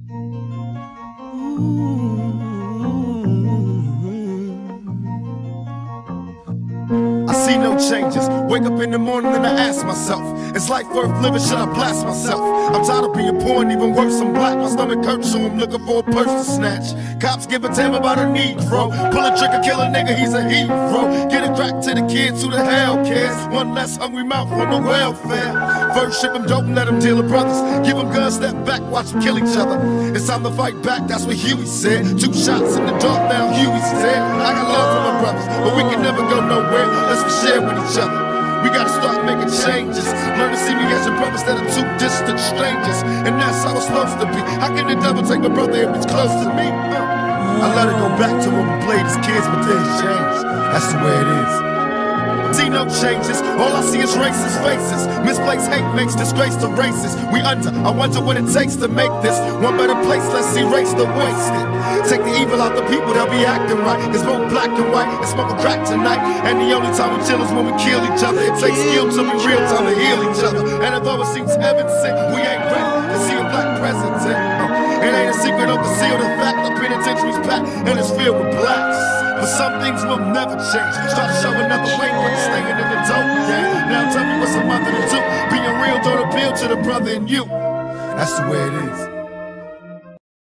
I see no changes. Wake up in the morning and I ask myself, is life worth living? Should I blast myself? I'm tired of being poor and even worse, I'm black. My stomach hurts, so I'm looking for a purse to snatch. Cops give a damn about a Negro. Pull a trigger, kill a nigga, he's a hero. Get it crack to the kids, who the hell cares? One less hungry mouth on the welfare. First ship them dope and let them deal with brothers. Give them guns, step back, watch them kill each other. It's time to fight back, that's what Huey said. 2 shots in the dark, now Huey's dead. I got love for my brothers, but we can never go nowhere unless we share with each other. We gotta start making changes. Learn to see me as your brother instead of 2 distant strangers. And that's how it's supposed to be. How can the devil take my brother if he's close to me? I let it go back to when we played as kids, but things changed. That's the way it is. See no changes, all I see is racist faces. Misplaced hate makes disgrace to races. We under, I wonder what it takes to make this one better place. Let's erase the wasted. Take the evil out the people, they'll be acting right. It's both black and white, and smoking crack tonight. And the only time we chill is when we kill each other. It takes skill to be real time to heal each other. And although it seems heaven sent, we ain't ready to see a black president. It ain't a secret, don't conceal the fact. The penitentiary's packed and it's filled with blacks. But some things will never change. Try to show another way, but it's staying in the dope game. Now tell me what's a mother to do. Being real don't appeal to the brother in you. That's the way it is.